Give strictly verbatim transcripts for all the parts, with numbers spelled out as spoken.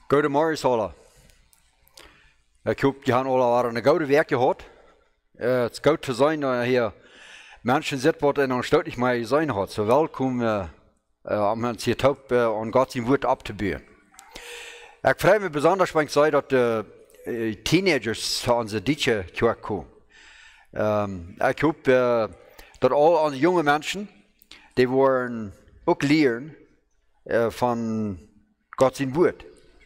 Goedemorgen alle. Ik hoop je alle een goede week gehad. Uh, het is goed te zijn dat hier mensen zitten wat en ontsteunig mij zijn had. Zo welkom uh, uh, om ons hier op uh, aan God zijn woord op te bouwen. Ik vrij me besonders wanneer ik zei dat de uh, teenagers van onze Duitse kerk komen. Um, ik hoop uh, dat al onze jonge mensen, die worden ook leren uh, van God zijn woord.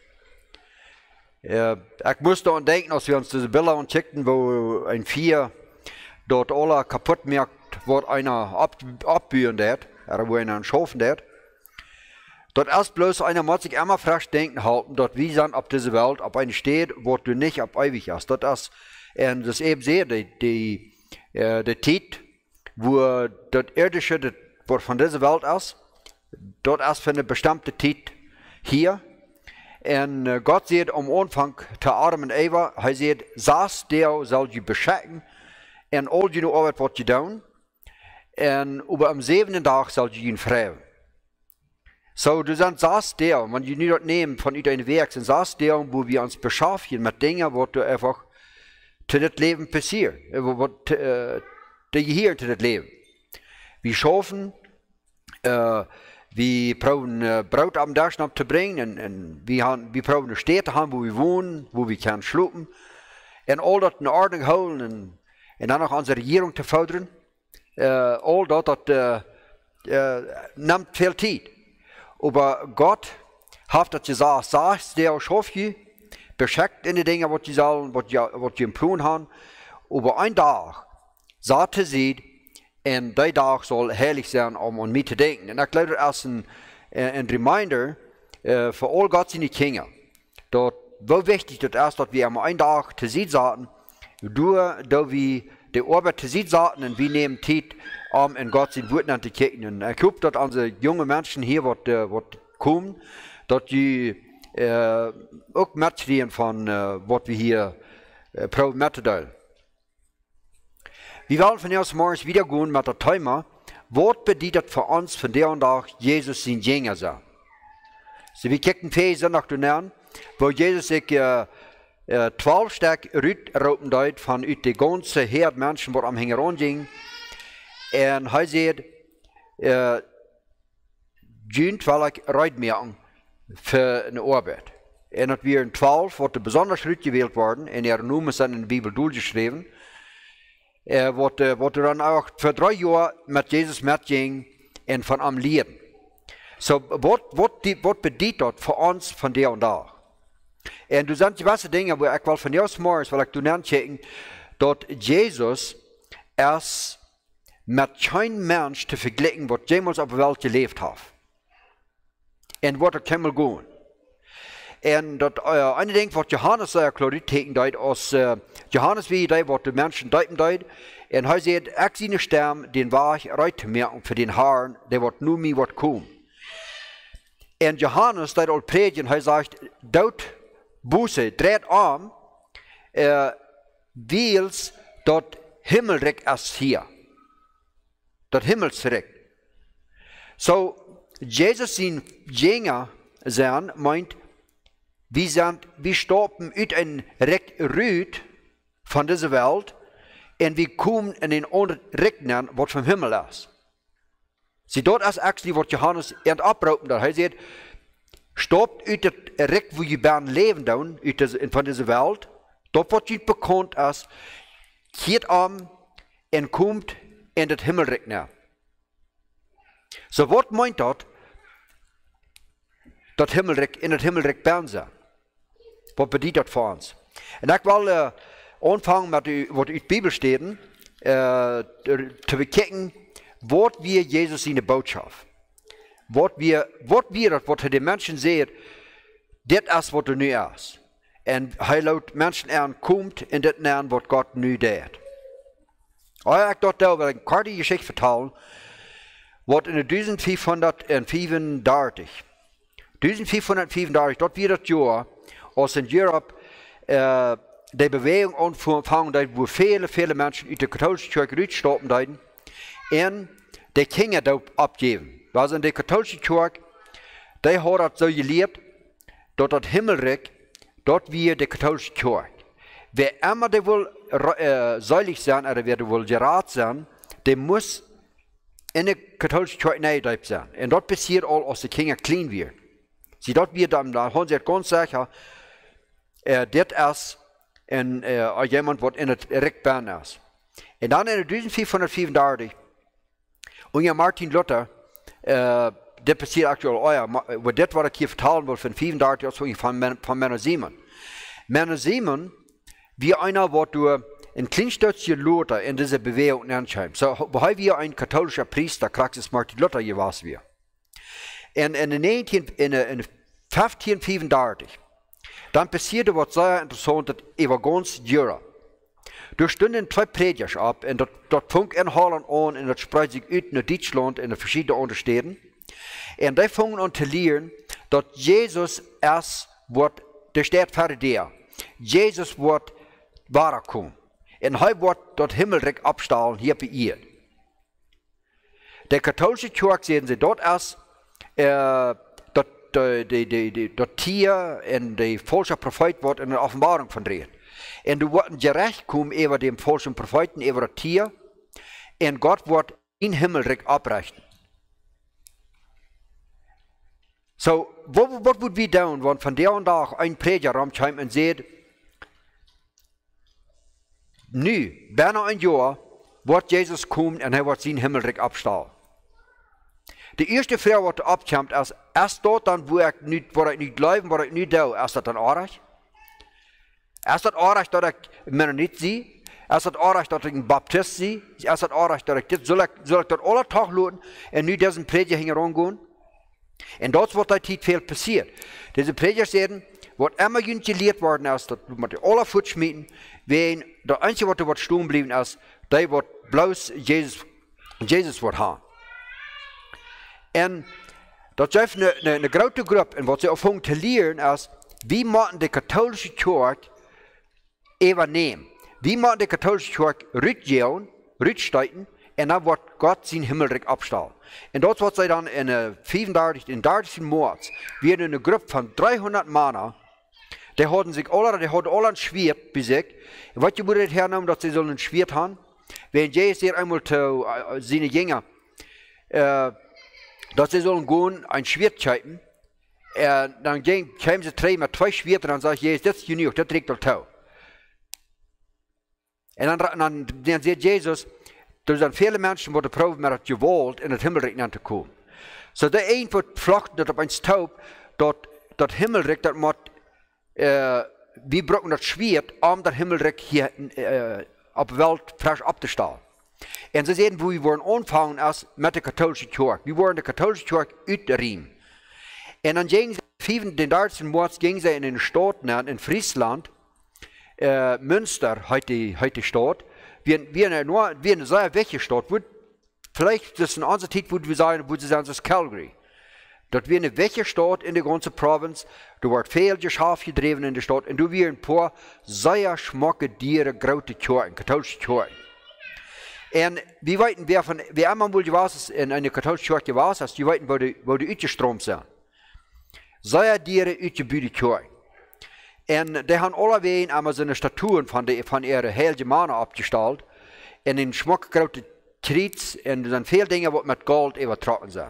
Uh, ik moest aan denken, als we ons deze beelden aankijken, wo een vier dort alle kapot maakt, wat einer abburen deed, oder wo einer schaffen deed. Dat erst bloß einer muss sich immer frisch denken halten, dat wir sind auf dieser Welt, auf eine steht, wo du nicht auf ewig hast. Dat ist, und das eben sehr, die, die, uh, die Zeit, wo das Irdische, das, was von dieser Welt ist, dort ist für eine bestimmte Zeit hier. En uh, God zegt om Anfang te Adam en Eva, hij zegt, zes dagen zal je beschikken en al je arbeid wat je doen. En over am zevende dag zal je je vrij. Zo, er zijn zes dagen, want je niet dat nemen van uit een werk, zijn zes dagen waar we ons beschaffen met dingen wat er einfach te dit leven passiert, wat uh, te hier te dit leven. We schaffen, uh, we brauchen uh, Brot am Tag noch zu bringen, und, und wir, haben, wir brauchen eine Stätte haben, wo wir wohnen, wo wir können schlafen, und all das in Ordnung holen, und, und dann noch unsere Regierung zu fördern. Uh, all das, das uh, uh, nimmt viel Zeit. Aber Gott hat das gesagt, sagt, der schafft je, beschäftigt in die Dinge, was sie sollen, was sie im Plan haben. Aber ein Tag, sagte sie, en die dag zal heilig zijn om aan mij te denken. En ik geloof dat als een, een reminder uh, voor al God zijn kinderen. Dat wel wichtig dat is dat we am een dag te zien zaten. Door dat we de arbeid te zien zaten en we nemen tijd om in God zijn woord naar te kijken. En ik hoop dat onze jonge mensen hier wat, uh, wat komen. Dat je uh, ook metkrijgen van uh, wat we hier uh, proberen met te delen. Wir wollen von jetzt morgens wieder gehen mit dem Thema, was bedeutet für uns von der und Tag Jesus sein Jünger sein. So, wir kicken Verse nach den wo Jesus sich äh, äh, zwölf Stück rüten deut von den ganzen Herd Menschen, die am Hängeron gingen. Und er sagt, äh, Jünd will ich Reitmerken für eine Arbeit. Und das wären zwölf, die besonders rüt gewählt worden, und ihre Namen sind in der Bibel durchgeschrieben. Uh, wat, uh, wat er dan ook voor drie jaar met Jezus metging en van hem leren. So, wat, wat, die, wat bedoelt dat voor ons van der en dag? En er zijn diverse dingen waar ik wel van jou morgens wil ik doen aanchecken, dat Jezus is met geen mens te vergelijken wat jemals op de wereld geleefd heeft. En wat er kan wel gaan. En dat uh, een ding wat Johannes zei, Claudie teken deed, als uh, Johannes wie deed, wat de mensen deuten deed. En hij zei, ik zie een stem, den waar ik uit te merken voor den Herrn, der wordt nu mij wat komen. En Johannes deed al predigen, hij zegt, dood boze, dreht om, uh, wils dat himmelrijk is hier. Dat himmelsrijk. So, Jesus zijn Jünger zijn, meint, wir, sind, wir stoppen uit een Recht rüt von dieser Welt und wir kommen in den anderen Rechten, was vom Himmel ist. Sie dort ist actually, was Johannes erst abrauben da. Er sagt, stoppt uit het Recht, wo je bent leven doen, uit deze, von dieser Welt, dort wat je bekannt ist, geht am und kommt in das Himmelrecht nach. So, was meint das? Dat Himmelrecht, in het Himmelrecht ben zijn. Wat bedient dat voor ons? En ik wil uh, aanvangen met u, wat uit de Bijbel staat, uh, te bekijken wat weer Jezus zijn boodschap. Wat weer, wat weer dat, wat hij de mensen zegt, dit is wat er nu is. En hij laat mensen aan komt in dit naam wat God nu deed. Oh, ik dacht dat wil een korte geschichte vertellen, wat in de vijfhonderdvijfendertig vijfhonderdvijfendertig, dat weer dat jaar, als in Europa uh, de beweging aanvangen deed, waar vele, vele mensen uit de katholische kerk uitstappen deden, en de gingen dat opgeven. Was in de katholische kerk, die hadden dat zo geleerd, dort das Himmelreich, dort wir die katholische Kirche. Wer immer der will äh, seilig sein, oder wer der will gerat sein, der muss in der katholischen Kirche neidreib sein. Und dort passiert all, als die Kinder clean wird. Sie dort wird dann, da haben sie ganz sicher, äh, das ist ein, äh, jemand, der in der Recht bern ist. Und dann in vierzehnhundertfünfunddreißig, und Martin Luther, äh, das passiert aktuell, oh ja, wo das, was ich hier vertellen will, von fünfunddreißig, also von, von Männer Simon. Männer Simon, wie einer, der durch ein Kleinstützchen Luther in dieser Bewegung anscheinend. So, wo wir ein katholischer Priester, Kraxis Martin Luther, hier war es wir. Und in, in, in, in, in fünfzehnhundertfünfunddreißig, dann passierte was sehr interessant über ganz Jura. Da standen zwei Prediger ab, und dort fing in Holland an, und das sprach sich uit in Deutschland, in verschiedenen anderen Städten. Und die fingen an zu lernen, dass Jesus erst wird, der steht für der. Jesus wird wiederkommen. Und er wird dort Himmelreich abstahlen, hier bei ihr. Der katholische Kirche sehen sie dort erst, äh, dort, die, die, die, dort Tier und die falsche Prophet wird in der Offenbarung verdreht. Und du wird gerecht kommen über den falschen Propheten, über das Tier, und Gott wird in Himmelreich abrechnen. So, was würden wir tun, wenn von der und da ein Prediger kommt und sagt, nu, bijna ein Jahr, wird Jesus kommen und er wird sein Himmelreich abstahlen. Die erste Frau, die abkommt, ist, erst dort dann, wo ich nicht, wo ich nicht leben, wo ich nicht da, ist das dann Arach? Ist das Arach, dass ich Mennonit sehe? Ist das Arach, dass ich ein Baptist sehe? Ist das Arach, dass ich das, soll ich, soll ich das alle Tag laden und nicht diesen Prediger herangehen? Und dort wird da viel passiert. Diese Prediger sagen, was immer gelehrt worden ist, dass man die alle fortschmieden, wenn der Einzige, was dort stehen geblieben ist, der wird bloß Jesus, Jesus wird haben. Und das ist eine, eine, eine große Gruppe, und was sie aufhören zu lernen ist, wie man die katholische Kirche übernehmen. Wie man die katholische Kirche rückgehen, rücksteigen, und dann wird Gott sein Himmelreich abstahlen. Und dort wird sie dann in fünfunddreißig, in dreißig März, wird eine Gruppe von dreihundert Männern, die hatten sich alle, die hatten alle ein Schwert bei sich. Was ihr würdet hernehmen, dass sie so ein Schwert haben? Wenn Jesus hier einmal zu äh, seine Jünger, äh, dass sie sollen gehen, ein Schwert schreiben, äh, dann kämen sie drei mit zwei Schwertern, dann sagt Jesus, das ist genug, das trägt doch tau. Und dann, dann, dann sagt Jesus, er sind viele Menschen, die proben mit der Gewalt in das Himmelreich zu kommen. So der ein wird flochten, dat op een Staub, dat, dat Himmelreich, dat moet, uh, wir brauchen das Schwert, um das Himmelreich hier uh, op de Welt frisch abzustellen. Und sie sehen, wo wir wollen anfangen, als mit der katholischen Kirche. Wir wollen die katholische Kirche uitriemen. Und dann gingen sie, den dreizehnten März, gingen sie in den Stadt, in Friesland, uh, Münster, heute, heute Stadt, wie, wie, eine, nur, wie eine sehr welche Stadt, wo, vielleicht das ist eine andere Zeit, wo wir sagen, wo sie sagen, das ist Calgary. Dort wird eine welche Stadt in der ganzen Provinz, da wird viel Geschäft gedreven in der Stadt, und da wird ein paar sehr schmacke Tiere, große Kirchen, katholische Kirchen. Und wir wissen, wer, von, wer einmal wohl gewesen in einer katholischen Kirche gewesen ist, die wissen, wo die, wo die ausgeströmt sind. Sehr Tiere ausgebühte Kirchen. Und die haben alle wegen einmal so eine Statuen von, die, von ihren heiligen Männern abgestellt, in den schmuckgroßen Triets, und dann viele Dinge, die mit Gold übertragen sind.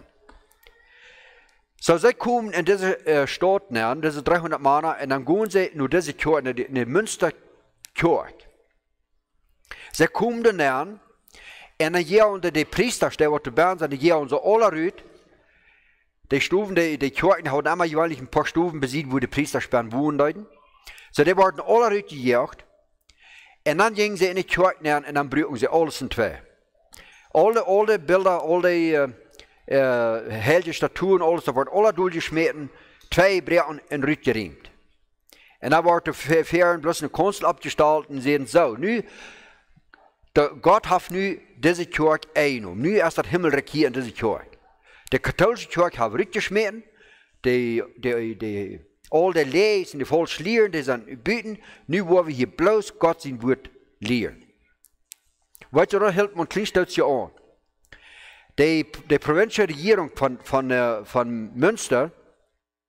So, sie kommen in diese äh, Stadt näher, diese dreihundert Männer, und dann gehen sie nur diese Kirche, in die, in die Münsterkirche. Sie kommen da näher, und dann gehen unter die Priester, die zu Bern sind, die gehen unter alle Rüt. Die Stufen, die, die Kirchen haben immer jeweils ein paar Stufen besiegt, wo die Priester sperren wohnen. So, die wurden alle Rüt gejagt. Und dann gingen sie in die Kirche näher, und dann brüchen sie alles in zwei. Alle, alle Bilder, alle äh, äh, heilige Statuen, alles, da wurden alle durchgeschmeten, zwei Brechen in Rüt geriemt. Und dann wurde für Ferien bloß eine Kunst abgestellt und sehen, so, nu, der Gott hat nu diese Kirche eingenommen. Nu ist das Himmelreich hier in diese Kirche. Die katholische Kirche hat Rüt geschmeten, die, die, die, all die Lesen, die falsch lehren, die sind büten, nu wollen wir hier bloß Gott sein Wort lehren. Weißt du, da hält man Kleinstutz an. Die, die provinzielle Regierung von, von, uh, von Münster,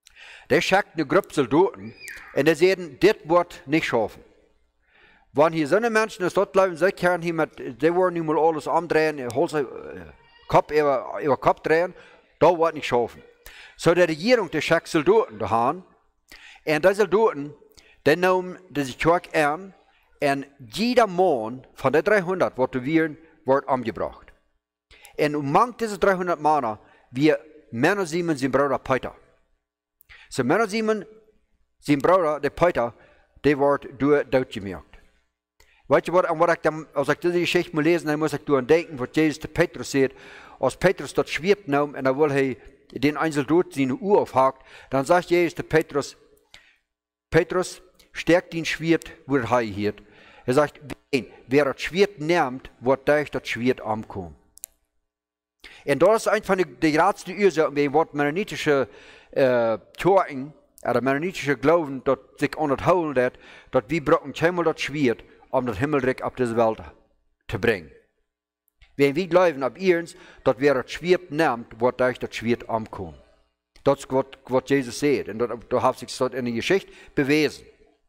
Der schickt eine Gruppe Soldaten und die sagen, das wird nicht schaffen. Wenn hier so eine Menschen das dort bleiben, sie können hier mit, die wollen nicht mal alles umdrehen, holen sie Kopf über, über Kopf drehen, da wird nicht schaffen. So die Regierung, die schickt Soldaten dahin, und diese Soldaten, die nehmen diese Kirche an, und jeder Mann von den dreihundert, was wir wird umgebracht. Und umang diese dreihundert Männer, wir Männer Simon, sein Bruder Peter. So Männer Simon, sein Bruder, der Peter, der wird durch durchgemerkt. Weißt du was, und was ich dann, als ich diese Geschichte mal lesen, dann muss ich daran denken, was Jesus zu Petrus sagt, als Petrus dort Schwert nahm und er will er den Einzel dort seine Uhr aufhakt, dann sagt Jesus zu Petrus, Petrus, stärkt den Schwert, wo er hier hat. Er sagt, wer das Schwert nimmt, wird durch das Schwert ankommen. Und das ist einfach die, die ratste Ursache, wie was mennonitische äh, Toren, oder mennonitische Glauben, dort sich unterholen wird, dass wir brauchen keinmal das Schwert, um das Himmelreich auf diese Welt zu bringen. Wenn wir glauben ab ihns, dass wer das Schwert nimmt, wird durch das Schwert ankommen. Das ist, was Jesus sagt. Und da hat sich das in der Geschichte bewiesen.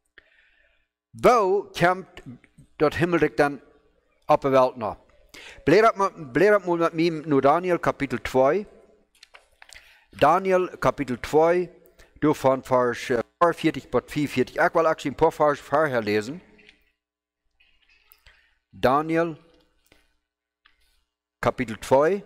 Wo kommt das Himmelreich dann auf der Welt nach? Blättert mal mit mir nur Daniel Kapitel zwei. Daniel Kapitel zwei, du von Vers vierundvierzig bis vierundvierzig. Ich will actually ein paar Vers vorher lesen. Daniel Kapitel zwei.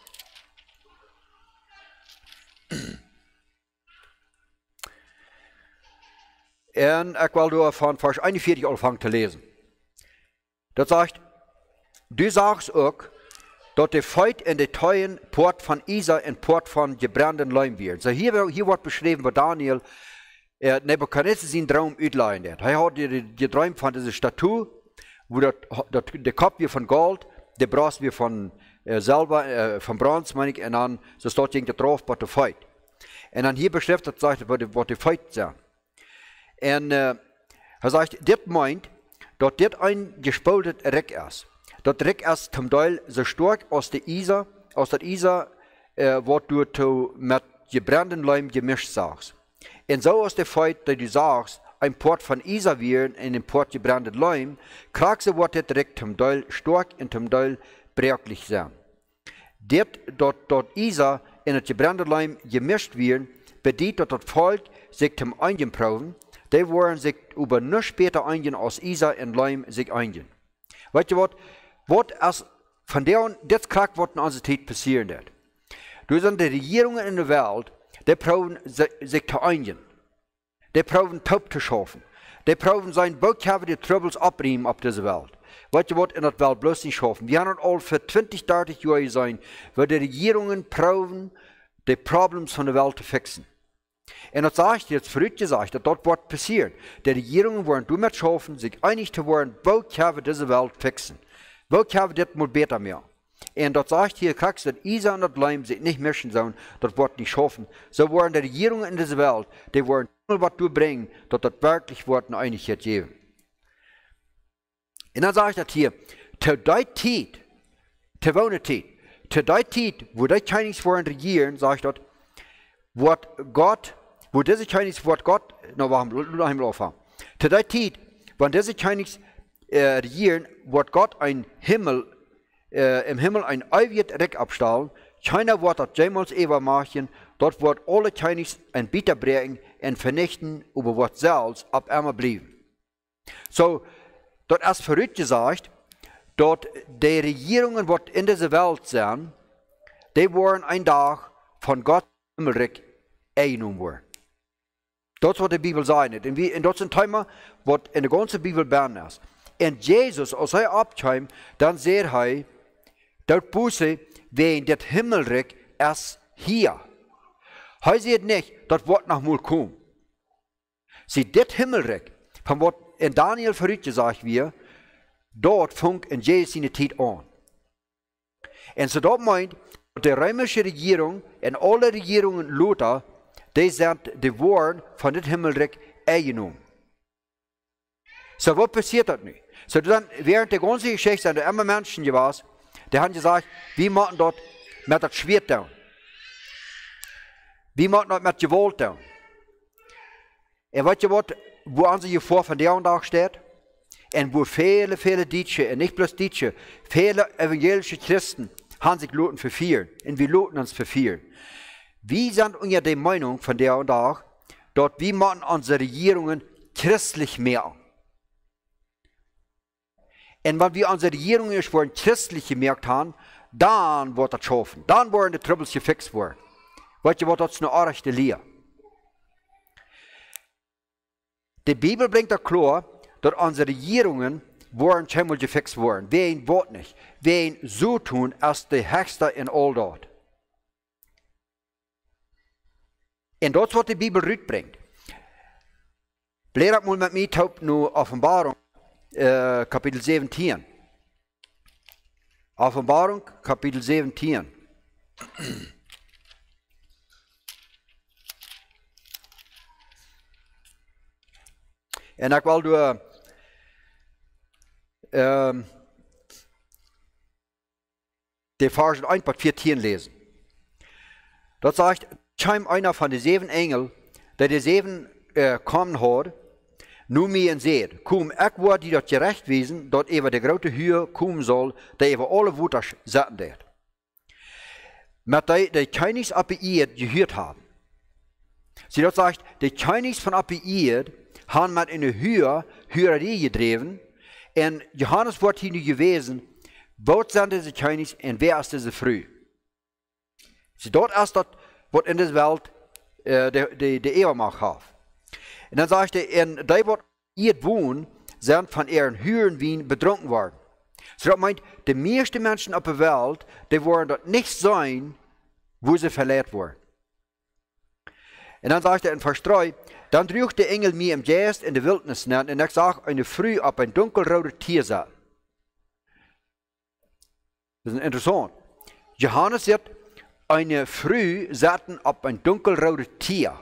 Und ich will nur von Vers einundvierzig anfangen zu lesen. Das sagt, du sagst auch, dass der Feit in der Teuen Port von Isa und Port von gebrannten Leim wird. So hier, hier wird beschrieben, wo Daniel äh, Nebuchadnezzar seinen Traum ausleihen hat. Er hat geträumt von dieser Statue, wo das, das, der Kopf wird von Gold, der Bras wird von äh, Silber, äh, von Bronze, meine ich, und dann so steht der drauf, was der Feit. Und dann hier beschrift das sagt, was der Feit sagt. Und äh, er sagt, das meint, dass das ein gespultes Reck ist. Das Reck ist zum Teil so stark aus der Isar, aus der Isar, äh, was du to mit gebrannten Leim gemischt sagst. Und so aus der Feit, dass du sagst, ein Port von Isar wären in ein Port gebrannten Leim, kriegst du, was das Reck zum Teil stark und zum Teil brechlich sein. Das, dort Isar in das gebrannte Leim gemischt werden, bedeutet, dass das Volk sich zum Eingehen brauchen. Die wollen sich über noch später eingehen, als Isar und Leim sich eingehen. Weißt du was? Was von der und das kriegt, was in unserer Zeit passieren wird. Du sind die Regierungen in der Welt, die brauchen sich zu eingehen. Die brauchen Taub zu schaffen. Die brauchen sein Baukabe die Troubles abnehmen auf dieser Welt. Weißt du was? In der Welt bloß nicht schaffen. Wir haben all für zwanzig, dreißig Jahre sein, wo die Regierungen brauchen, die Probleme von der Welt zu fixen. Und das sage ich jetzt früh gesagt, dass dort wird passieren. Die Regierungen wollen damit schaffen, sich einig zu werden, wo können wir diese Welt fixen. Wo können wir das mal besser mehr. Und das sagt hier, kriegst du, dass Isa und das Leim sich nicht mischen sollen, das wird nicht schaffen. So wollen die Regierungen in dieser Welt, die wollen was durchbringen, dass das wirklich wird eine Einigkeit geben. Und dann sage ich das hier, zu der Zeit, zu wohnen Zeit, zu der Zeit, wo die Chinese wollen regieren, sage ich das, wird Gott, wo diese Chinese wird Gott, noch noch einmal aufhören. Zu der Zeit, wenn diese Chinese äh, regieren, wird Gott ein Himmel, äh, im Himmel ein ewiges Reck abstellen. China wird das jemals ewig machen. Dort wird alle Chinese ein Bitter bringen und vernichten, über was selbst ab einmal bleiben. So, dort ist verrückt gesagt, dort die Regierungen, die in dieser Welt sind, die wollen ein Tag von Gott Himmelreich eingenommen werden. Das ist, was die Bibel sagt. Und, und das ist ein Thema, was in der ganzen Bibel behandelt ist. Und Jesus, als er abkommt, dann sagt er, dort Buße, wenn das Himmelreich ist hier. Er sagt nicht, das wird noch mal kommen. Sie, das Himmelreich, von was in Daniel verrückt gesagt wird, dort fängt in Jesus seine Zeit an. Und so dort meint, die römische Regierung und alle Regierungen Luther, die sind die Worte von dem Himmelreich eingenommen. So, was passiert das nicht? So, dann, während der ganzen Geschichte sind da immer Menschen gewesen, die haben gesagt, wir machen dort mit das Schwert down. Wir machen dort mit Gewalt down. En weet je wat, wo onze je voor van der dag staat? En wo viele, viele Deutsche, en nicht bloß Deutsche, viele evangelische Christen haben sich loten verfehlen. Und wir loten uns verfehlen. Wir sind unter der Meinung von der und Tag, dort wir machen unsere Regierungen christlich mehr. Und wenn wir unsere Regierungen schon christlich gemerkt haben, dann wird das schaffen. Dann werden die Troubles gefixt worden. Weißt du, was das eine echte Lehre? Die Bibel bringt da klar, dass unsere Regierungen worden scheinbar gefixt worden. Wir ihn wird nicht. Wir ihn so tun, als der Höchste in all dort. Und das, was die Bibel rüberbringt. Blättert mal mit mir taub nur Offenbarung, äh, Kapitel siebzehn. Offenbarung, Kapitel siebzehn. En ik wil door ähm, die Versen eins bis vierzehn lesen. Dort sagt, scheint einer von den sieben Engeln, der die sieben äh, kommen hat, nu mir en seht, komm, ich word die dort gerecht wiesen, dort über der große Höhe kommen soll, der über alle Wutter setzen wird. Mit der die Chinese Apiid gehört haben. Sie dort sagt, die Chinese von Apiid haben mit einer Höhe, Hörerie gedreven, und Johannes wird hier nicht gewesen, wo sind diese Chinese und wer ist diese früh? Sie dort erst dort, was in dieser Welt äh, die, die, die Ebermacht hat. Und dann sagt er, und die, die hier wohnen, sind von ihren Hören Wien betrunken worden. So das meint, die meisten Menschen auf der Welt, die wollen dort nicht sein, wo sie verletzt wurden. Und dann sagt er in Vers drei, dann trug der Engel mir im Geist in der Wildnis nach, und ich sah eine Früh auf ein dunkelrotes Tier sitzen. Das ist interessant. Johannes sagt, eine Früh saßen auf ein dunkelrotes Tier.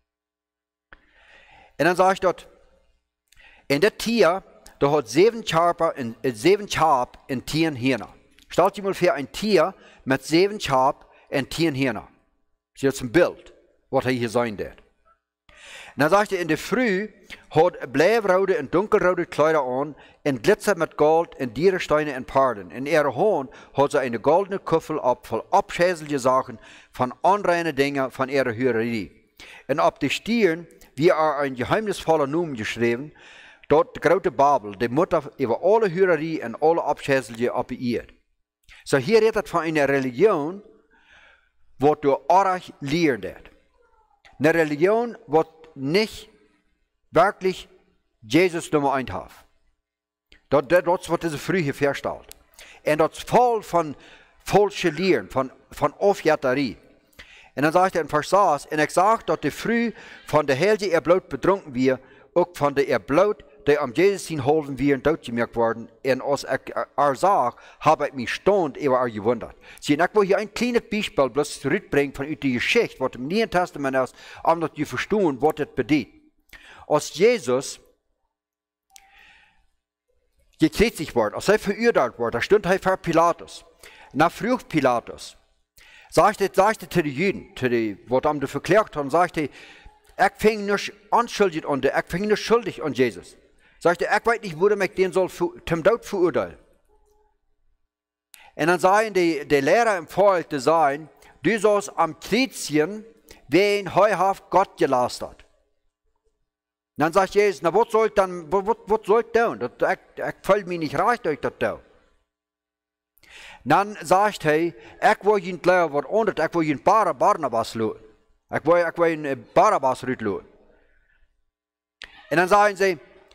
Und dann sagt er dort, in das Tier, da hat sieben Schafe in, äh, sieben Schaf in zehn Hörner. Stellt sich mal vor, ein Tier mit sieben Schaf und zehn Hörner. Das ist jetzt ein Bild, was er hier sein wird. Und dann sagt er, in der Früh hat bleirote und dunkelrote Kleider an und glitzert mit Gold und Dierensteine und Perlen. In ihrer Hand hat sie eine goldene Kuffel ab voll abschäselige Sachen von unreinen Dingen von ihrer Hörerie. Und auf die Stirn, wie er ein geheimnisvoller Namen geschrieben, dort die große Babel, die Mutter über alle Hörerie und alle Abschäselige abgeiert. So hier redet von einer Religion, wo du arg lehren wird. Eine Religion, wo nicht wirklich Jesus Nummer eins hat. Dort, dort wird diese Frühe verstellt. Und dort ist voll von falschen Lehren, von, von Aufjätterie. Und dann sagt er in Vers sechs, und ich sage, dass die Früh von der Hälfte ihr Blut betrunken wird, auch von der ihr Blut, der am Jesus hin holen wir und durchgemerkt worden. Und als ich er sah, habe ich mich staunt über er gewundert. Sie, ich will hier ein kleines Beispiel bloß zurückbringen von der Geschichte, was im Neuen Testament ist, um das zu verstehen, was das bedeutet. Als Jesus gekreuzigt wurde, als er verurteilt wurde, da stand er vor Pilatus. Nach früh Pilatus sagte er zu den Juden, zu den, was am verklärt haben, sagte er, ich fing nicht unschuldig an, ich fing nicht schuldig an Jesus. Sagte er, ich weiß nicht, wo er mich den soll zum Tod verurteilen. Und dann sagen die, die Lehrer im Volk, die sagen, du sollst am Kreuzchen, wen heuhaft Gott gelastet hat. Dann sagt Jesus, na, was soll ich dann, was, was soll ich tun? Das, ich, ich fühle mich nicht reich durch das tun. Dann sagt er, ich will ihn glauben, was anderes, ich will ihn Barnabas lassen. Ich will, ich will ihn Barabbas rütteln. Und dann sagen sie,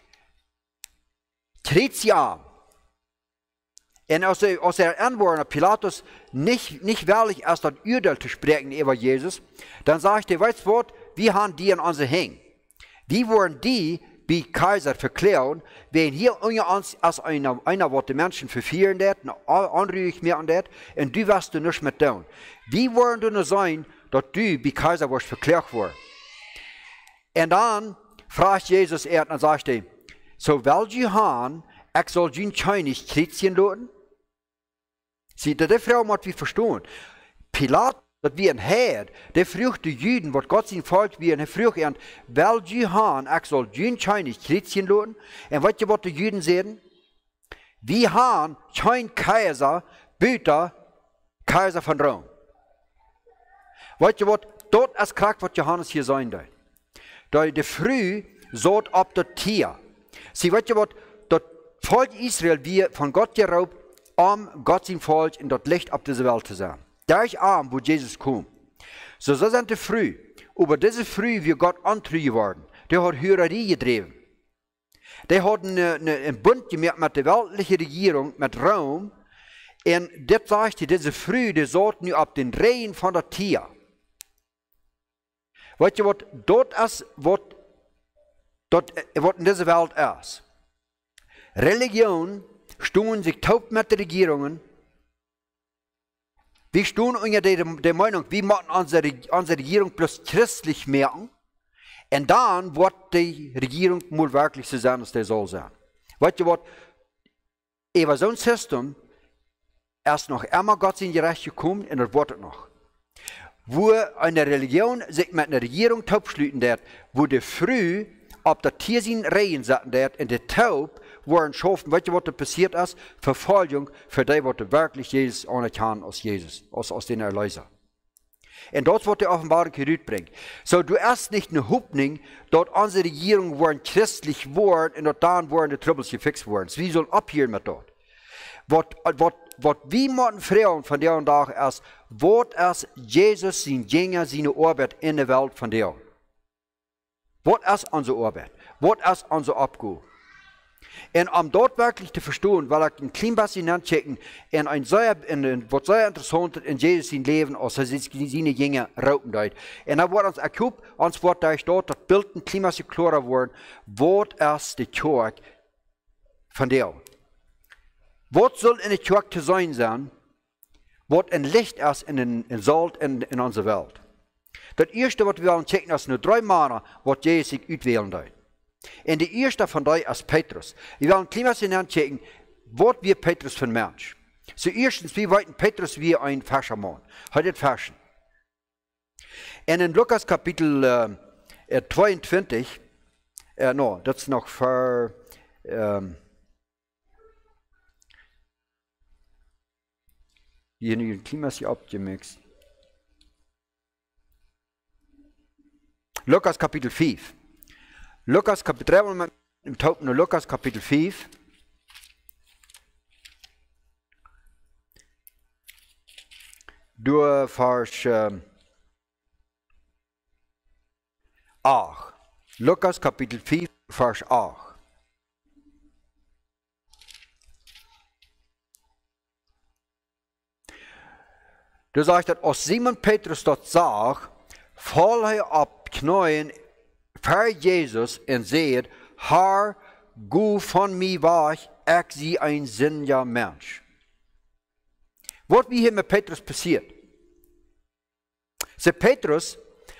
tritt sie an. Und als er, als er antwortet, Pilatus nicht, nicht wirklich erst das Urteil zu sprechen über Jesus, dann sagt er, weißt du was, wir haben die an uns hängen. Wir wollen die wie Kaiser verklären, wenn hier unter uns als einer, einer was die Menschen verfehlen wird, anrührig mehr an das, und du wirst du nicht mit tun. Wir wollen du nur sein, dass du wie Kaiser wirst verklärt worden. Und dann fragt Jesus er und sagt er, so will du haben, ich soll den Chinese Kreuzchen lassen? Sie, die Frau muss wir verstehen. Pilatus dat wie een Herd, der fragt die Juden, wat Gott sein Volk wie, und er fragt ihn, wel je han, ik zal jün Chinese Chrétien lassen, und wat je wat die Juden sagen? Wir haben kein Kaiser, Büter, Kaiser von Rom. Weißt du was? Dort ist krank, was Johannes hier sein soll. Da die Früh sagt ab das Tier. Sie, weißt du was? Das Volk Israel wird von Gott geraubt, um Gott sein Volk in das Licht auf diese Welt zu sein. Da ist arm, wo Jesus kommt. So, so sind die Früh. Über diese Früh wird Gott antreu geworden. Der hat Hürerie getrieben. Die hatten einen Bund gemacht mit der weltlichen Regierung, mit Rom. Und das sagte, diese Früh, die sollten ab den Rehen von der Tier. Weißt du, was dort ist, was, dort, was in dieser Welt ist? Religion stehen sich taub mit den Regierungen. Wir stehen unter der, der Meinung, wir machen unsere, unsere Regierung bloß christlich merken. Und dann wird die Regierung mal wirklich so sein, als der soll sein. Weißt du was? Über so ein System ist noch immer Gott sein Gerecht gekommen und das wird es noch. Wo eine Religion sich mit einer Regierung taubschlüten wird, wo die früh auf der Tier sein Reihen satten wird, und die Taub waren schaffen, weißt du, was da passiert ist? Verfolgung für die, was wirklich Jesus anerkannt als Jesus, als, als den Erlöser. Und dort wird die Offenbarung herausbringen. So, du hast nicht eine Hoffnung, dort unsere Regierung waren christlich geworden und dort dann waren die Troubles gefixt worden. So, wir sollen abhören mit dort. Was, was, was wir machen fragen von der und Tag ist, was ist Jesus sein Jünger, seine Arbeit in der Welt von der? Was ist unsere Arbeit? Was ist unser Abgabe? Und um dort wirklich zu verstehen, weil ich ein klein bisschen nachchecken, und ein sehr, was sehr interessant in Jesus sein Leben, als er seine Jünger rauben dort. Und dann wird uns erkauft, uns wird da dort das Bild ein klein bisschen klarer geworden, was ist die Kirche von der? Was soll in der Kirche zu sein sein, was ein Licht ist in, in, in Salt in, in unserer Welt? Das erste, was wir wollen checken, ist nur drei Männer, was Jesus sich auswählen wird. Und die erste von drei ist Petrus. Wir wollen ein klein bisschen nachchecken, was wird Petrus für ein Mensch? So erstens, wir wollten Petrus wie ein Fischermann. Heute Fischen. Und in Lukas Kapitel äh, zweiundzwanzig, äh, no, das ist noch für, ähm, hier ein klein bisschen abgemixt. Lukas Kapitel fünf. Lukas Kapitel drei, im Taupen Lukas Kapitel fünf. Durch Vers äh, acht. Lukas Kapitel fünf, Vers acht. Du sagst, dass als Simon Petrus dort sagt, fall er ab Knien für Jesus und seht, Herr, gu von mir weg, ich sie ein sinniger Mensch. Was wie hier mit Petrus passiert? So Petrus,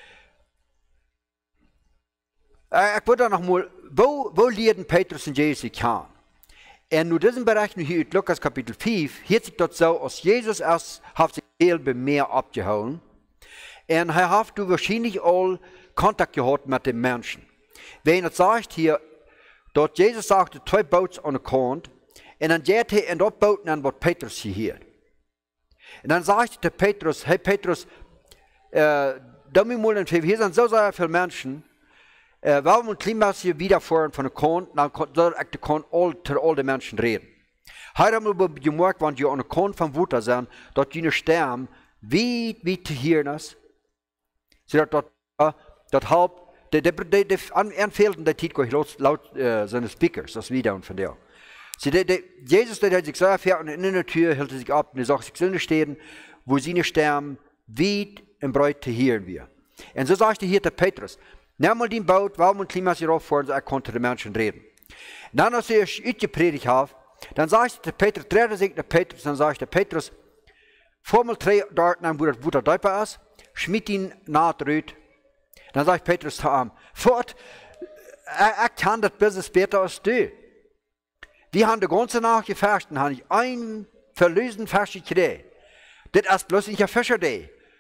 äh, ich würde noch mal, wo, wo lehren Petrus und Jesus kennen? Und in diesem Bereich hier in Lukas Kapitel fünf, hier sieht das so, als Jesus erst hat sich viel mehr abgehauen. Und er hat wahrscheinlich all Kontakt gehabt mit den Menschen. Wenn er sagt hier, dort Jesus sagte, zwei Boote an der Kant, und dann geht er in das Boot an, was Petrus hier hat. Und dann sagt der Petrus, hey Petrus, äh, hier sind so sehr viele Menschen, äh, warum und Klimas hier wiederfahren von der Kant, dann soll ich die Kant all, zu all den Menschen reden. Heute haben wir gemerkt, wenn die an der Kant von Wutter sind, dort die sterben, wie, wie zu hören ist. Sie hat dort, dort halb, de, de, de, de, an, an fehlten der Titel laut, laut äh, seines Speakers, das wieder und von der. Sie, de, de, Jesus, der hat sich so erfährt und in der Tür hält er sich ab und er sagt, sich Sünde stehen, wo sie nicht sterben, wie im Bräut zu hören wir. Und so sagte hier der Petrus, nimm mal den Boot, warum und Klimas hier rauffahren, so er konnte den Menschen reden. Und dann, als er ausgepredigt hat, dann sagte der Petrus, drehte sich der Petrus, dann sagte der Petrus, vor mal drei dort, wo das Wutter Däuper ist, schmied ihn naht rüt. Dann sagt Petrus zu ihm, fort, ich kann das Business besser als du. Wir haben die ganze Nacht gefasst und haben einen verlösten Fisch gekriegt. Das ist bloß nicht ein Fischer, der.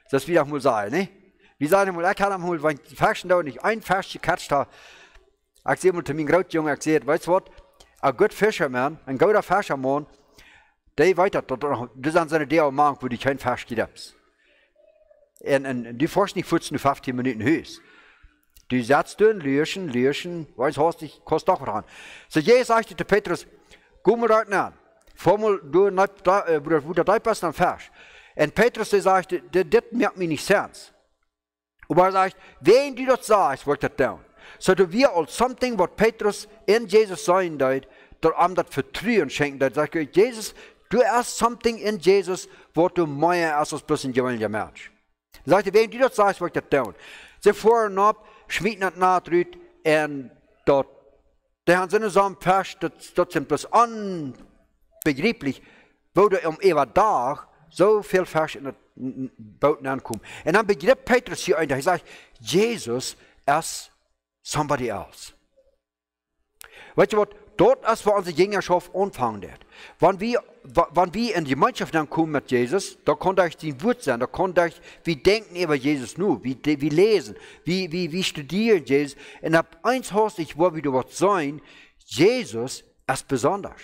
Das will ich mal sagen, ne? Wie sagen mal, ich kann mal, wenn die Ferschen da nicht ein Fersch gecatcht habe, ich sehe mal zu meinem Großjungen, ich sehe, weißt du was, ein guter Fischermann, ein guter Fischermann, der weiter, das sind seine Dinge am Morgen, wo die kein Fersch gibt. Und, und die forschen nicht vierzehn, fünfzehn Minuten höchst. Die setzt dann, löschen, löschen, weiß hast du, kostet doch was an. So, Jesus sagte zu Petrus, guck mal dort an, fahr mal, du, wo der da bist, dann Fersch. Und Petrus, der sagte, das merkt mir nicht Sens. Aber er sagt, wenn du das sagst, wird das tun. So, du wir als something, was Petrus in Jesus sein deit, der am das Vertrauen schenken deit, sagt Jesus, du hast something in Jesus, was du mehr als bloß ein gewöhnlicher Mensch. Er sagte, wenn du das sagst, wird das tun. Sie fuhren ab, schmieden das Natrüt, und dort, der haben seine Samen Fersch, das sind bloß unbegreiflich, wo du um ewer Tag so viel Fersch in den Boot ankommen. Und dann begriff Petrus hier ein, er sagt, Jesus ist somebody else. Weißt du was, dort ist, wo unsere Jüngerschaft anfangen wird. Wenn wir, wenn wir in die Gemeinschaft dann kommen mit Jesus, da konnte ich den Wort sein, da konnte ich, wir denken über Jesus nur, wir, wir lesen, wir, wir, wir studieren Jesus. Und ab eins hast ich, wo wir dort sein, Jesus ist besonders.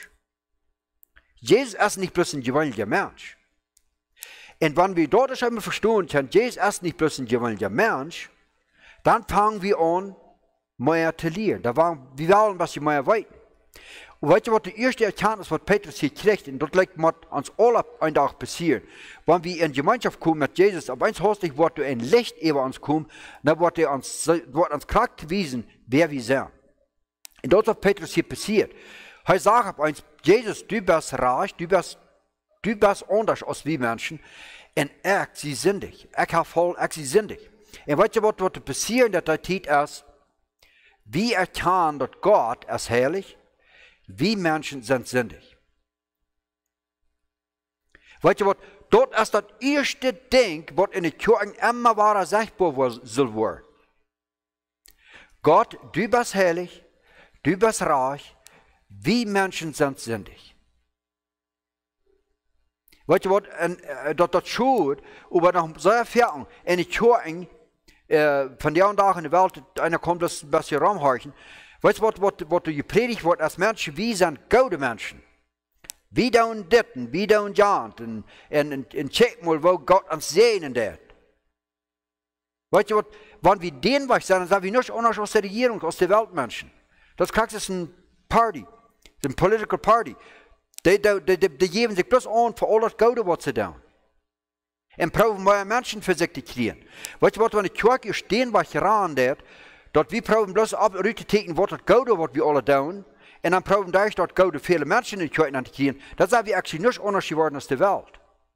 Jesus ist nicht bloß ein gewöhnlicher Mensch. Und wenn wir dort schon mal verstehen können, Jesus ist nicht bloß ein gewöhnlicher Mensch, dann fangen wir an, mehr zu lernen. Da waren, wir wollen, was wir mehr weiten. Und weißt du, was die erste Erkenntnis, was Petrus hier kriegt, und das liegt mit uns alle ein Tag passieren. Wenn wir in Gemeinschaft kommen mit Jesus, aber eins hast du, wird du ein Licht über uns kommen, dann wird er uns, wird uns charakterisieren, wer wir sind. Und das, was Petrus hier passiert. Er sagt ab eins, Jesus, du bist reich, du bist, du bist anders als wir Menschen, und ich, sie sind dich. Ich habe voll, ich, sie sind dich. Und weißt du, was wird passieren, dass der Zeit ist, wir erkennen, dass Gott ist heilig, wir Menschen sind sündig. Weißt du was, dort ist das erste Ding, was in der Kirche immer wahrer sichtbar soll werden. Gott, du bist heilig, du bist reich, wir Menschen sind sündig. Weißt du was, dass das schaut, aber nach so Erfahrung in der Kirche, äh, von der und Tag in der Welt, einer kommt das ein bisschen rumhorchen. Weißt du, was, was, was du gepredigt wird als Menschen, wir sind gute Menschen. Wir tun das, wir tun das, und, und, und check mal, wo Gott uns sehen wird. Weißt du was, wenn wir den Weg sind, dann sind wir nicht anders aus der Regierung, aus der Weltmenschen. Das ist eine Party, eine political Party. Die, die, die, die, die geben sich bloß an für all das Gute, was sie tun. Und probieren mehr Menschen für sich zu kriegen. Weißt du was, wenn die Kirche stehen, was ran wird, dort wir probieren bloß ab, rüberzutecken, was das Gute, was wir alle tun, und dann probieren wir dort Gute viele Menschen in die Kirche zu kriegen. Das sind wir eigentlich nicht anders geworden als die Welt.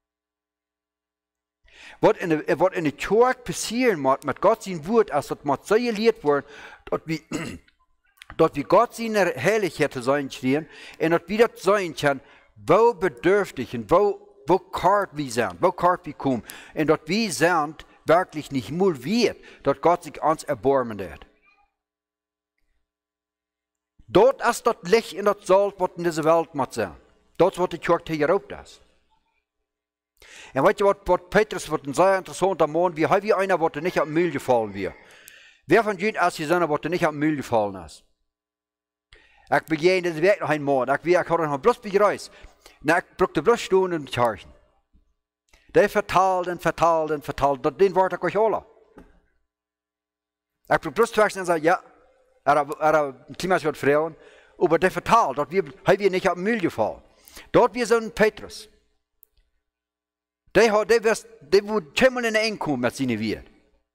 Was in der, was in der Kirche passieren muss, mit Gott sein Wort, als das muss so gelehrt werden, dort wir, dort wir Gott seine Heiligkeit sein kriegen, und dort wir das sein können, wo bedürftig und wo Wo kart wir sind, wo kart wir kommen. Und dort wir sind, wirklich nicht nur wird, dort Gott sich uns erbarmen wird. Dort ist das Licht in das Salz, was in dieser Welt muss sein. Dort wird die Kirche hier geraubt ist. Und weißt du, was, was Petrus wird ein sehr interessanter Mann, wie wie einer, der nicht am Müll gefallen wird. Wer von Juden ist hier, der nicht am Müll gefallen ist? Ich begehe das Werk noch einmal. Ich, ich habe noch bloß begereist. Na, ich brauchte bloß Stunden in die Kirche. Der vertalt und vertalt und vertalt. Den Wort ich euch alle. Ich brauchte bloß zwei und sagen, ja, er hat ein Klima mit Frauen. Aber der vertalt, dort wir, wir nicht am Müll gefallen. Dort wir sind Petrus. Der hat, der wird, der wird keinmal in den kommen mit seinen Wirt.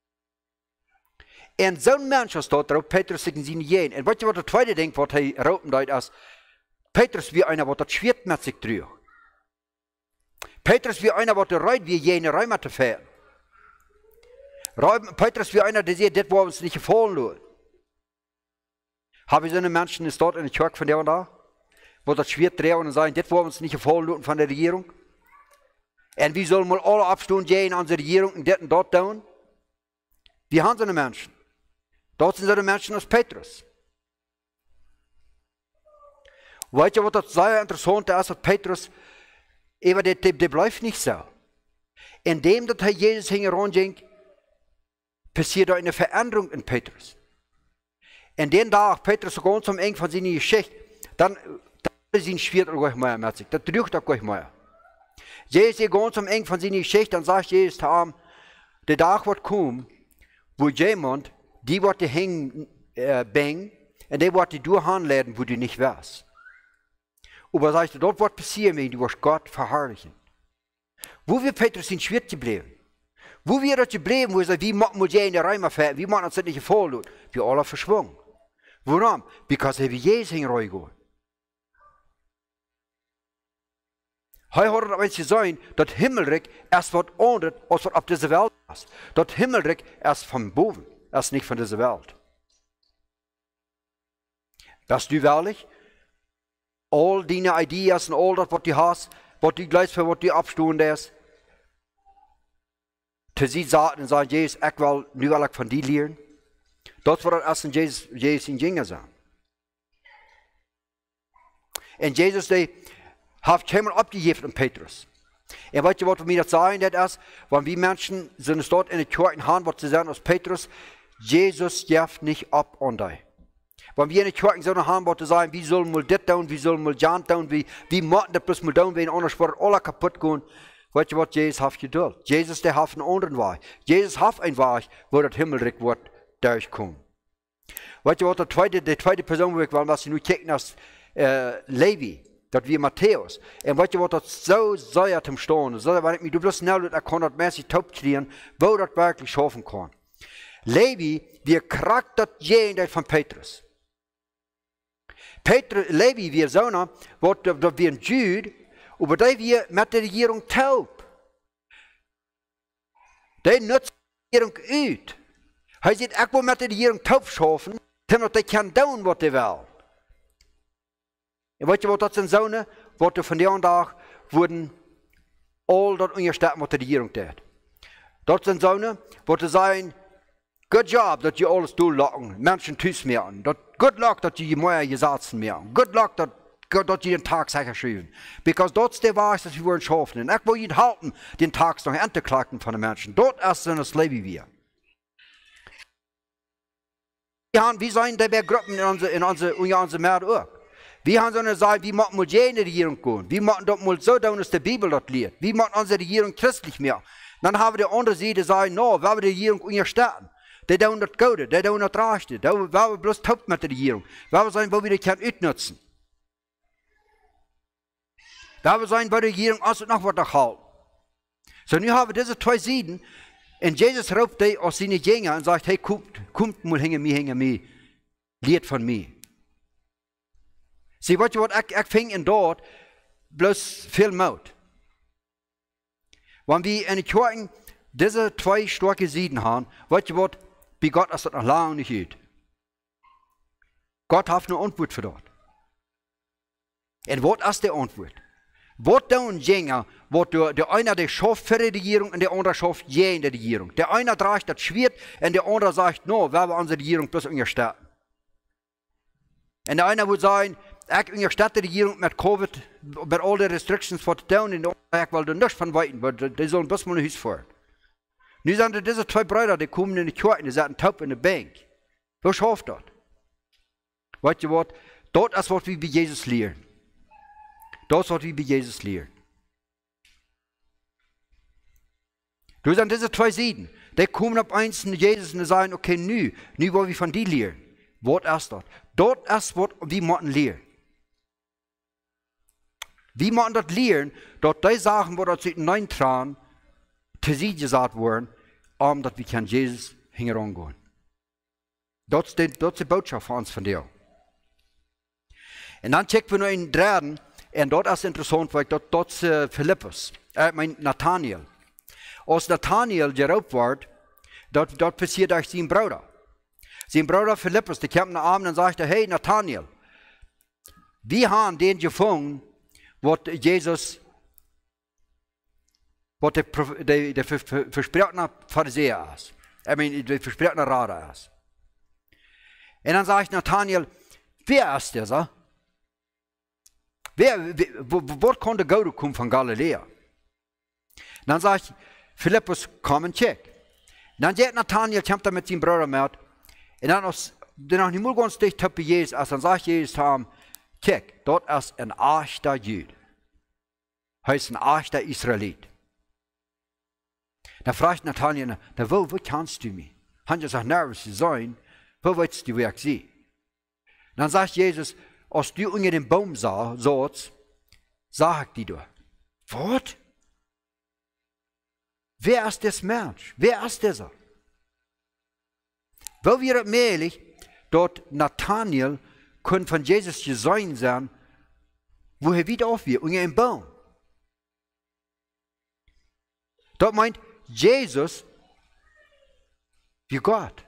Und so ein Mensch ist dort, der Petrus sich in seine Jähen. Und weißt du, was der zweite Ding, was er rauben dort ist? Petrus wie einer, der das Schwert mit sich trägt. Petrus wie einer, der reit wie jene Räume zu fähren. Petrus wie einer, der sieht, das war uns nicht gefallen. Wird. Habe ich so einen Menschen, ist dort in der Kirche von der und da, wo das Schwert drehen und sagen, das war uns nicht gefallen von der Regierung. Und wie sollen wir alle abstehen gehen an der Regierung und das und dort tun? Wir haben so einen Menschen. Dort sind so eine Menschen als Petrus. Weißt du, was das sehr interessant ist, dass Petrus, aber der, der, der bleibt nicht so. Indem dat hij Jezus hingeronging, passiert da eine Veränderung in Petrus. En den dag Petrus so ganz am Ende von seiner Geschichte, dann, dann ist ihn schwierig auch mehr mit sich. Das drückt auch gleich mehr. Jesus ist ganz am Ende von seiner Geschichte, dann sagt Jesus zu ihm, der Tag wird kommen, wo jemand, die wird dich hängen, äh, bängen, und der wird dich durchhandeln, wo du nicht wärst. Aber sagst du, dort wird passieren, wenn du wirst Gott verherrlichen. Wo wir Petrus in schwierig geblieben? Wo wir das geblieben, wo wir sagen, wie machen wir die in der Reimer fährt, wie machen uns das nicht gefallen? Wir alle verschwungen. Warum? Because wir Jesus hinreingehen. Heute hat es aber gesagt, dass Himmelreich erst wird anders, als was auf dieser Welt ist. Das Himmelreich erst von boven, erst nicht von dieser Welt. Bist du ehrlich? All deine Ideen und all das, was du hast, was du gleich für was du abstunden ist, zu sie sagen und sagen, Jesus, ich will, nu will ich von dir lernen. Das war das erste Jesus, Jesus in Jünger sein. Und Jesus, der hat keinmal abgegeben an Petrus. Und weißt du, was wir das sagen, das ist, wenn wir Menschen sind dort in der Kirche haben, was zu sagen als Petrus, Jesus gibt nicht ab an dich. Wenn wir in der Kirche so haben, was zu sagen, wie sollen wir das tun, wie sollen wir das tun, wie, wie machen das bloß mal tun, wenn anders wird alle kaputt gehen. Weißt du was, Jesus hat Geduld. Jesus, der hat einen anderen Weg. Jesus hat einen Weg, wo das Himmelreich wird durchkommen. Weißt du was, die zweite, die zweite Person, was sie nur kicken, ist äh, Levi. Das wie Matthäus. Und weißt du was, das so sehr zum Stehen ist. Wenn ich mich bloß schnell und er kann das mäßig taub kriegen, wo das wirklich schaffen kann. Levi, wir kragt das Jenseits von Petrus. Petrus, Levi, wir Söhne, das wir ein Jude, aber die wir mit der Regierung taub. Die nutzt die Regierung aus. Er sagt, ich will mit der Regierung taub schaffen, damit die kann tun, was die will. Und weißt du, was das sind Söhne, was von der Tag wurden all das unterstützt, was die Regierung tut. Das sind Söhne, die sagen, good job, dass ihr alles durchlocken, Menschen tüß mehr an. Good luck, dass ihr mehr gesetzt mehr an. Good luck, dass dass ihr den Tag sicher schreiben. Because das ist der Wahrheit, dass wir wollen schaffen. Und ich will ihn halten, den Tag noch entklagen von den Menschen. Dort erst sind das Leben wir. Wir haben, wie sollen die Gruppen in unsere, in unsere, in unsere Märkte auch? Wir haben so eine Sache, wie machen wir jene Regierung gehen? Wie machen das mal so, dass die Bibel dort lehrt? Wie machen unsere Regierung christlich mehr? Dann haben wir die andere Seite, die sagen, no, weil wir die Regierung unterstützen. Die tun das Gute, die tun das Rechte, die wollen wir bloß taub mit der Regierung. Weil wir sagen, wo wir die können ausnutzen. Da wir sein, bei der Regierung alles noch was nachhalten. So, nun haben wir diese zwei Seiten. Und Jesus ruft die aus seinen Jüngern und sagt, hey, kommt, kommt mal hinter mir, hinter mir. Lehrt von mir. Sie, weißt du was, ich, ich fing in dort bloß viel Mut. Wenn wir in den Kirchen diese zwei starke Seiten haben, weißt du was, bei Gott ist das noch lange nicht gut. Gott hat eine Antwort für dort. Und was ist die Antwort? Was tun Jünger, wo der, der eine der schafft für die Regierung und der andere schafft gegen die Regierung. Der eine trägt das Schwert und der andere sagt, no, wir wollen unsere Regierung bloß unterstützen. Und der eine würde sagen, ich unterstütze die Regierung mit Covid, mit all den Restrictions, was tun, und der andere, ich will da nichts von weiten, weil die sollen bloß mal ein Haus fahren. Nun sind diese zwei Brüder, die kommen in die Kirche, die sitzen taub in der Bank. Was schafft das? Weißt du was? Dort ist was wir bei Jesus lernen. Das, was wir bei Jesus lernen. Du sind diese zwei Seiten. Die kommen auf eins in Jesus und sagen, okay, nu, nu wollen wir von dir lernen. Was ist das? Dort ist, was wir müssen lernen. Wir müssen das lernen, dass die Sachen, die dort neun tragen, zu sie gesagt wurden, um dass wir kann Jesus hinterangehen. Das ist die, das ist die Botschaft für uns von dir. Und dann checken wir noch in den dritten. Und dort ist interessant, weil dort, dort ist uh, Philippus, äh, mein Nathaniel. Als Nathaniel geraubt wird, dort, dort passiert euch sein Bruder. Sein Bruder Philippus, der kommt nach Abend und sagt, hey Nathaniel, wir haben den gefunden, was Jesus, was der, der, der versprochene Pharisäer ist. Ich meine, der versprochene Rader ist. Und dann sagt Nathaniel, wer ist der, so? Wer, wer, wo, wo konnte Gaude kommen von Galiläa? Dann sagt Philippus kom en check. Dan sagt Nathanael, kommt er mit seinem Bruder mit. Und dann ist er nicht mehr ganz dicht bei Jesus, als dann sagt Jesus zu ihm, check, dort ist ein echter Jude. Er ist ein echter Israelit. Dann fragt Nathanael, na, wo, wo kannst du mich? Han sagt, nervös sein, wo willst du weg sein? Dann sagt Jesus, als du unter dem Baum saßt, sag ich dir, was? Wer ist das Mensch? Wer ist dieser? Wo wäre es möglich, dort Nathanael kann von Jesus gesehen sein, wo er wieder auf wird, unter dem Baum? Dort meint Jesus wie Gott.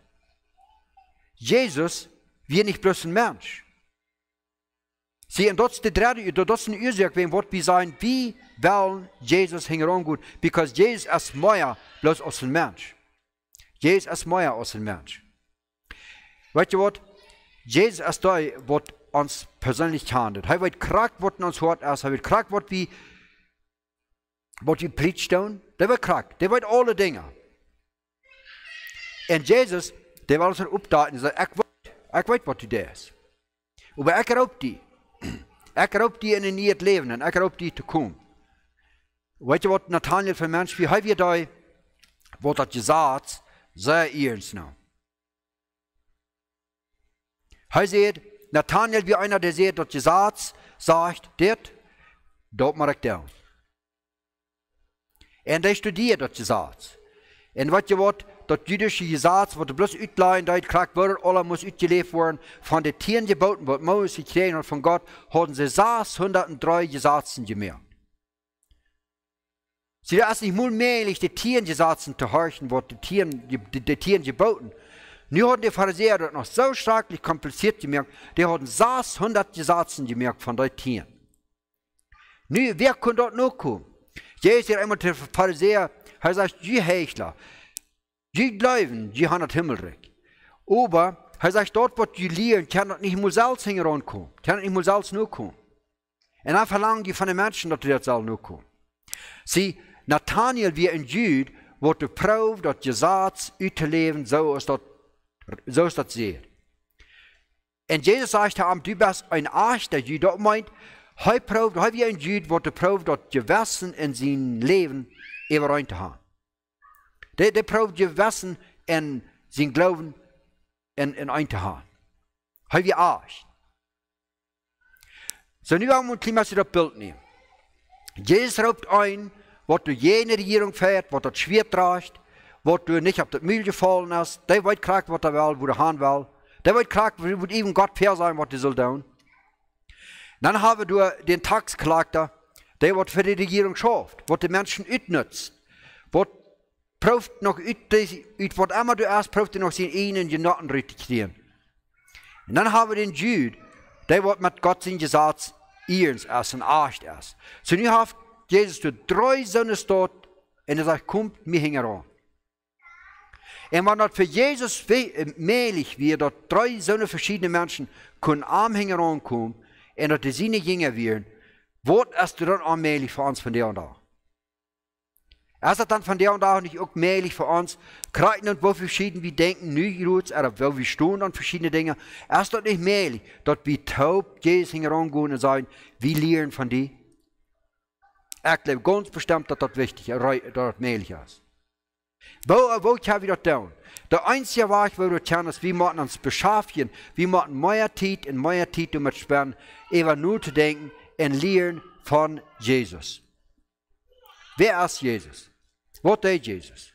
Jesus wie nicht bloß ein Mensch. Sie, und dort ist die dritte, dort ist eine Ursache, wenn wir sein, wie wollen Jesus hingerangut, because Jesus ist mehr bloß als ein Mensch. Jesus ist mehr als ein Mensch. Weißt du was? Jesus ist da, was uns persönlich handelt. Er wird krank, was uns hört, er wird krank, was wir, was wir predigt haben. Der wird krank, der wird alle Dinge. Und Jesus, der will uns aufdaten und sagt, ich weiß, ich weiß, was du das. Aber ich glaube die. Ich glaube die in ein neues Leben und ich glaube die zu kommen. Weißt du, was Nathanael für ein Mensch wie? Hij wird da, was hat gesagt, sehr ernst noch. Er sagt, Nathanael wie einer, der sagt, dass gesagt, sagt, das, dort mache ich da. Und der studiert das gesagt. Und weißt du was, das jüdische Gesetz, was bloß utleihen, da gekriegt wird, alle muss utgelebt werden, von den Tieren geboten, was Moses gekriegt hat von Gott, haben sie sechshundertdrei Gesetze gemerkt. Sie ist nicht möglich, die Tieren Gesetze zu horchen, was die Tieren, die, die, die Tieren geboten. Nun haben die Pharisäer das noch so stark kompliziert gemerkt, die haben sechshundert Gesetze gemerkt von den Tieren. Nun, wer kann dort noch kommen? Jesus sagt einmal zu den Pharisäern, er sagt, die Heuchler, die glauben, die haben das Himmelreich. Aber er sagt, dort, was die lehren, kann das nicht mal selbst hinkommen. Kann das nicht mal selbst nur kommen. Und dann verlangen die von den Menschen, dass die das selbst nur kommen. Sie, Nathanael wie ein Jude, wird geprobt, das Gesetz auszuleben, so ist das, so ist das sehr. Und Jesus sagt ihm, du bist ein echter Jude. Das meint, er probt, er wie ein Jude, wird geprobt, das Gewissen in sein Leben überein zu haben. Der, der probt Gewissen in sein Glauben in, in ein zu haben. Er wie Arsch. So, nu haben wir ein bisschen das Bild nehmen. Jesus raubt ein, was du jene Regierung fährt, was das schwer trägt, was du nicht auf das Mühl gefallen hast, der wird kriegt, was er will, wo er haben will. Der wird kriegt, wo eben Gott fair sein, was er soll tun. Dann haben wir den Taxklagter, der wird für die Regierung schafft, was die Menschen utnutzt, was prüft noch ut, was immer du erst prüft, noch seinen eigenen Genotten richtig kriegen. Und dann haben wir den Jude, der wird mit Gott sein Gesetz ernst erst und archt erst. So nu hat Jesus die drei Söhne dort und er sagt, kommt mir heran. Und wenn das für Jesus möglich wird, dass drei Söhne verschiedene Menschen können am herankommen und dass die seine Jünger werden, wird es dann auch möglich für uns von der und da. Es ist dann von der und da nicht auch möglich für uns, gerade und wo verschieden wir denken, nicht oder wo wir stehen an verschiedene Dinge. Es ist doch nicht möglich, dass wir taub Jesus herangehen und sagen, wir lernen von dir. Ich glaube ganz bestimmt, dass das wichtig ist, dass das möglich ist. Wo, wo können wir das tun? Der einzige Weg, wo wir das tun, ist, wir müssen uns beschaffen, wir müssen mehr Zeit und mehr Zeit damit sparen, eben nur zu denken und lernen von Jesus. Wer ist Jesus? Was ist Jesus?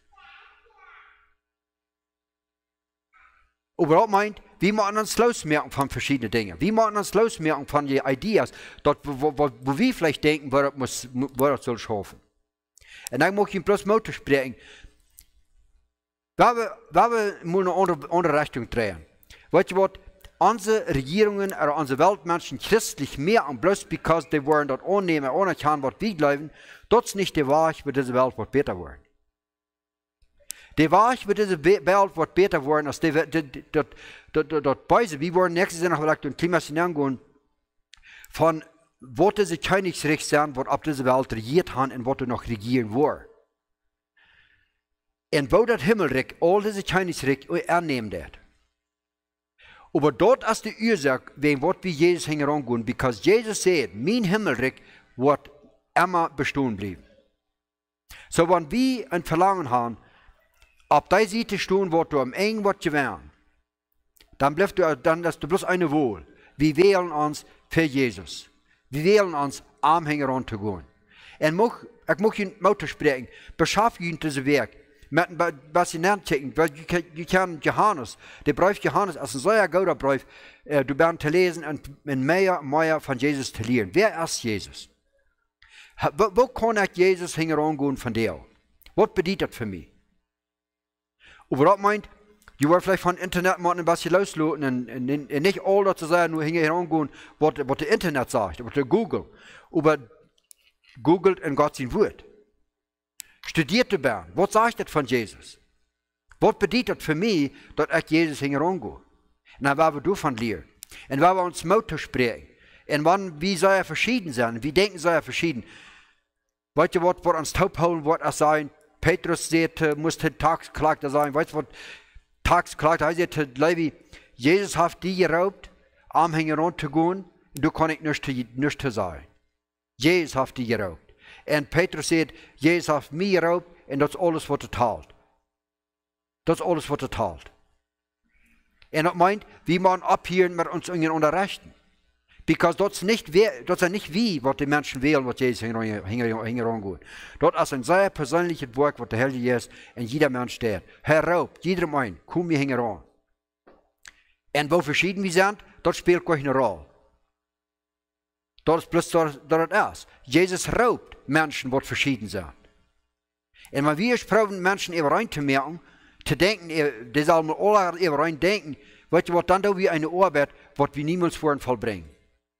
Aber das meint, wir müssen uns losmerken von verschiedenen Dingen. Wir müssen uns losmerken von den Ideen, dort, wo, wo, wo wir vielleicht denken, wo das, muss, wo das soll schaffen. Und dann muss ich bloß Mut sprechen. Wenn wir, wenn wir mal eine andere, andere Richtung drehen. Weißt du was? Unsere Regierungen oder unsere Weltmenschen christlich mehr und bloß because die wollen das annehmen, ohne kann, was wir glauben, das ist nicht der Weg, für diese Welt wird besser werden. Der Weg für diese Welt wird besser werden, als die, das Beise, wir wollen nächstes Jahr noch vielleicht ein Klima hineingehen, von was diese Königsreich sind, was auf diese Welt regiert haben und was noch regieren wollen. En wo dat Himmelreich, all diese Koningsreich, ernehmen dat. Aber dort ist die Ursache, wegen was wir Jesus hängen, because Jesus sagt, mein Himmelreich wird immer bestehen bleiben. So, wenn wir ein Verlangen haben, auf der Seite stehen, wo du am Ende wird gewähren, dann bleibt du, dann ist du bloß eine Wohl. Wir wählen uns für Jesus. Wir wählen uns, Anhänger anzugehen. Und moch, ich möchte Ihnen Mauter sprechen, beschaff Ihnen dieses Werk. Mit was Sie nennt, weil du kannst Johannes, der Brief Johannes, als ein sehr guter Brief, äh, du bist zu lesen und in mehr, mehr von Jesus zu lernen. Wer ist Jesus? Wo, wo kann ich Jesus hingehen von dir? Was bedeutet das für mich? Und was meint, du willst vielleicht von Internet mal ein bisschen loslassen und, und, und nicht all zu sagen, nur hingehen, was, was das Internet sagt, was der Google. Aber googelt in Gott sein Wort. Studiert zu werden. Was sagt das von Jesus? Was bedeutet das für mich, dass ich Jesus hingehen gehe? Und dann werden wir davon lernen. Und wenn wir uns Mut sprechen. Und wann, wie soll er verschieden sein? Wie denken soll er verschieden? Weißt du, was, was uns taub holen wird, er sein? Petrus sagt, muss der Tagsklagter sein. Weißt du, was Tagsklagter heißt? Er sagt, Levi, Jesus hat die geraubt, am hängen zu gehen, und du kannst nicht, nicht sein. Jesus hat die geraubt. Und Petrus sagt, Jesus hat mich geraubt, und das ist alles, was er teilt. Das ist alles, was er teilt. Und das meint, wie man abhören mit uns unterrichten. Because das ist nicht, das ist nicht wie, was die Menschen wählen, was Jesus hingerangeht. Das ist ein sehr persönliches Wort, was der Herr Jesus in jeder Mensch steht. Herr raubt, jedem ein, komm mir hingeran. Und wo verschieden wir sind, das spielt keine Rolle. Das ist bloß das, das ist. Jesus raubt Menschen, die verschieden sind. Und wenn wir probieren, Menschen überein zu merken, zu denken, die sollen alle überein denken, weißt du, was dann da wie eine Arbeit, was wir niemals vor den Fall bringen.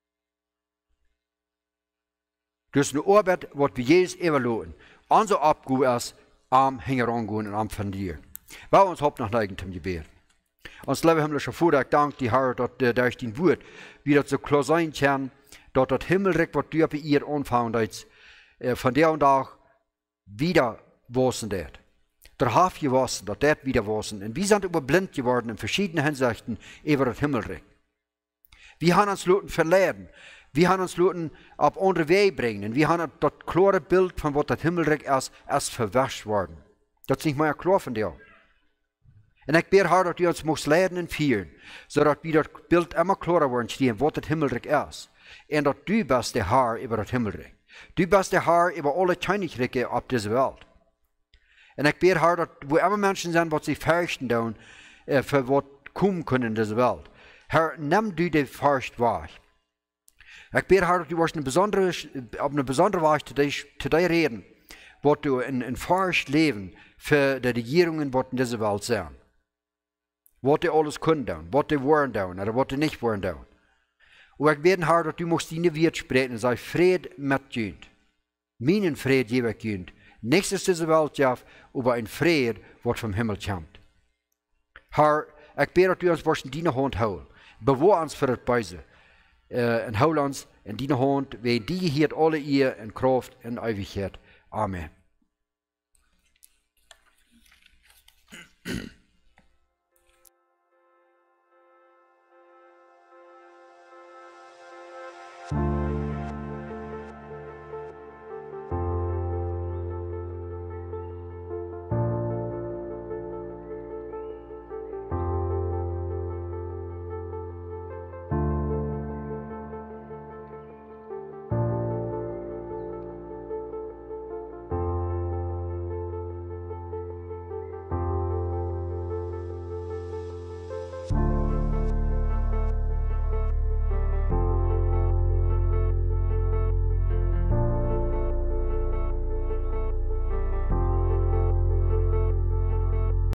Das ist eine Arbeit, was wir Jesus überlassen. Unsere Abgabe ist, am Hingerangehen und am Verlieren. Wir uns Haupt nach neigen zum Gebet. Uns liebe himmlischer Vater, ich danke dir, Herr, dass äh, durch dein Wort wieder so klar sein kann, dass das Himmelreich, was du bei ihr anfangen hast, äh, von der und auch wieder wasen wird. Der Haf gewassen, dass das wieder wasen. Und wir sind überblind geworden in verschiedenen Hinsichten über das Himmelreich. Wir haben uns Leuten verlehren. Wir haben uns Leuten auf andere Wege bringen. Wir haben das klare Bild von was das Himmelreich ist, erst verwäscht worden. Das ist nicht mehr klar von dir. Und ich bitte, Herr, dass du uns musst leiden und führen, sodass wir das Bild immer klarer werden stehen, was das Himmelreich ist. Und dass du bist der Herr über das Himmelreich. Du bist der Herr über alle Königreiche auf dieser Welt. Und ich bitte, Herr, dass wo immer Menschen sind, was sie fürchten tun, äh, für was kommen können in dieser Welt. Herr, nimm du die Furcht wahr. Ich bitte, Herr, dass du auf eine besondere, auf eine besondere Weise zu dir, zu dir reden, was du in, in Furcht leben für die Regierungen, die in dieser Welt sind. Was die alles können tun, was die wollen tun, oder was die nicht wollen tun. Und ich bitte, Herr, dass du musst deine Wort sprechen und sei Fried mit dir. Meinen Fried gebe ich dir. Nichts ist diese Welt, ja, aber ein Fried, was vom Himmel kommt. Herr, ich bitte, dass du uns was in deine Hand holst. Bewahr uns für das Böse. Uh, und hou ons in die hand, wij die hier alle eer en kracht en eeuwigheid. Amen.